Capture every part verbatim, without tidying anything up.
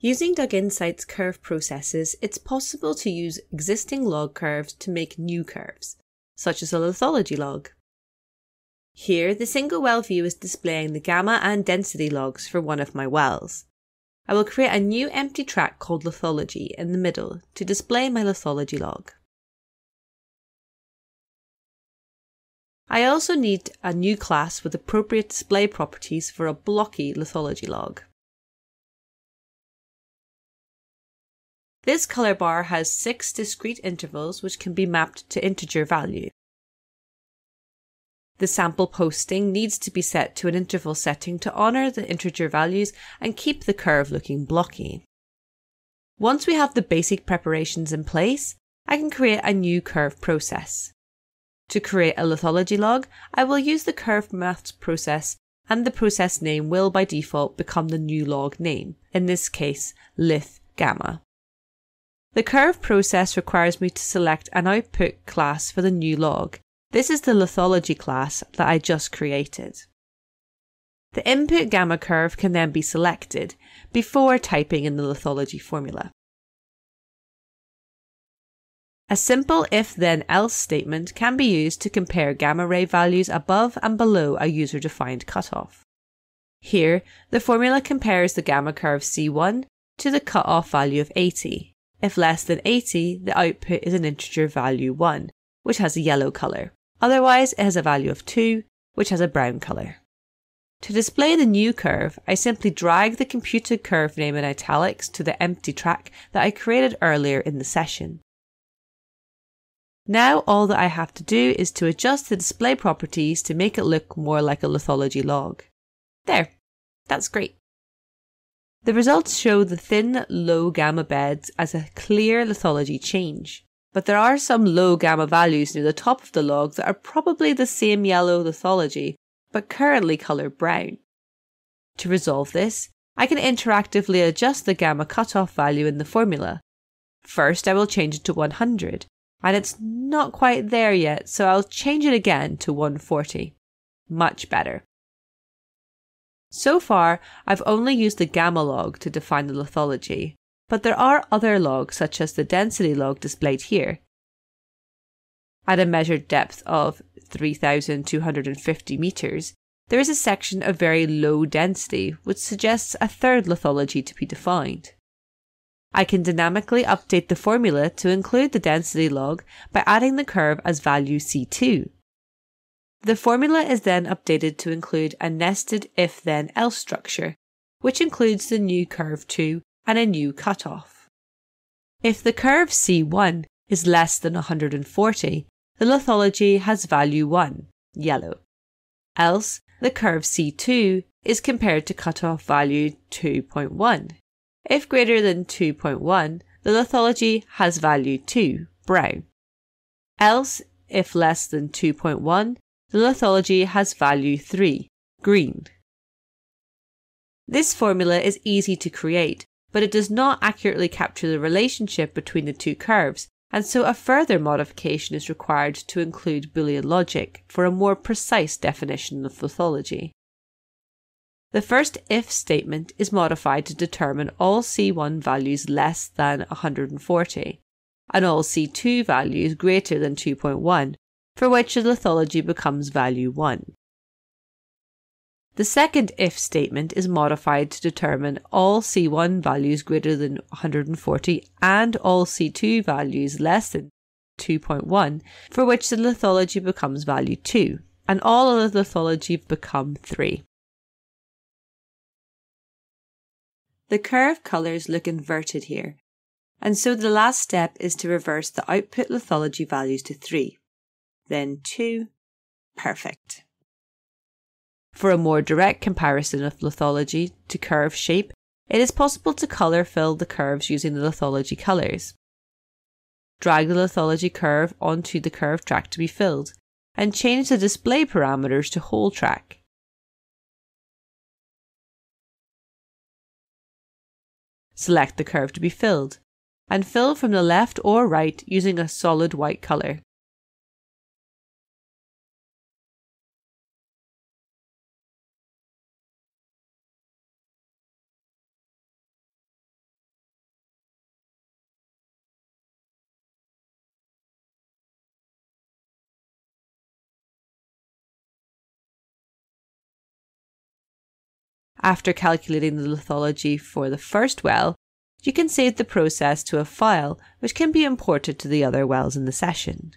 Using DugInsight's curve processes, it's possible to use existing log curves to make new curves, such as a lithology log. Here, the single well view is displaying the gamma and density logs for one of my wells. I will create a new empty track called Lithology in the middle to display my lithology log. I also need a new class with appropriate display properties for a blocky lithology log. This color bar has six discrete intervals which can be mapped to integer value. The sample posting needs to be set to an interval setting to honour the integer values and keep the curve looking blocky. Once we have the basic preparations in place, I can create a new curve process. To create a lithology log, I will use the curve maths process, and the process name will by default become the new log name, in this case lith gamma. The curve process requires me to select an output class for the new log. This is the lithology class that I just created. The input gamma curve can then be selected before typing in the lithology formula. A simple if-then-else statement can be used to compare gamma ray values above and below a user-defined cutoff. Here, the formula compares the gamma curve C one to the cutoff value of eighty. If less than eighty, the output is an integer value one, which has a yellow colour. Otherwise, it has a value of two, which has a brown colour. To display the new curve, I simply drag the computed curve name in italics to the empty track that I created earlier in the session. Now all that I have to do is to adjust the display properties to make it look more like a lithology log. There, that's great. The results show the thin, low gamma beds as a clear lithology change. But there are some low gamma values near the top of the log that are probably the same yellow lithology, but currently coloured brown. To resolve this, I can interactively adjust the gamma cutoff value in the formula. First, I will change it to one hundred, and it's not quite there yet, so I'll change it again to one forty. Much better. So far, I've only used the gamma log to define the lithology. But there are other logs such as the density log displayed here. At a measured depth of three thousand two hundred fifty meters, there is a section of very low density which suggests a third lithology to be defined. I can dynamically update the formula to include the density log by adding the curve as value C two. The formula is then updated to include a nested if-then-else structure, which includes the new curve two and a new cutoff. If the curve C one is less than one hundred forty, the lithology has value one, yellow. Else, the curve C two is compared to cutoff value two point one. If greater than two point one, the lithology has value two, brown. Else, if less than two point one, the lithology has value three, green. This formula is easy to create, but it does not accurately capture the relationship between the two curves, and so a further modification is required to include Boolean logic for a more precise definition of lithology. The first if statement is modified to determine all C one values less than one hundred forty, and all C two values greater than two point one, for which the lithology becomes value one. The second if statement is modified to determine all C one values greater than one hundred forty and all C two values less than two point one, for which the lithology becomes value two, and all other lithology become three. The curve colours look inverted here, and so the last step is to reverse the output lithology values to three, then two, perfect. For a more direct comparison of lithology to curve shape, it is possible to colour fill the curves using the lithology colours. Drag the lithology curve onto the curve track to be filled, and change the display parameters to whole track. Select the curve to be filled, and fill from the left or right using a solid white colour. After calculating the lithology for the first well, you can save the process to a file which can be imported to the other wells in the session.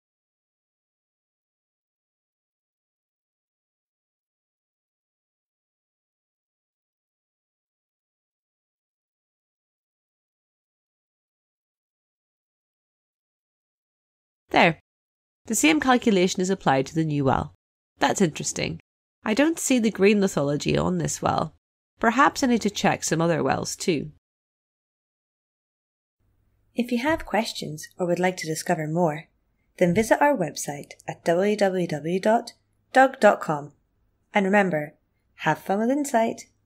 There. The same calculation is applied to the new well. That's interesting. I don't see the green lithology on this well. Perhaps I need to check some other wells too. If you have questions or would like to discover more, then visit our website at w w w dot dug dot com. And remember, have fun with Insight.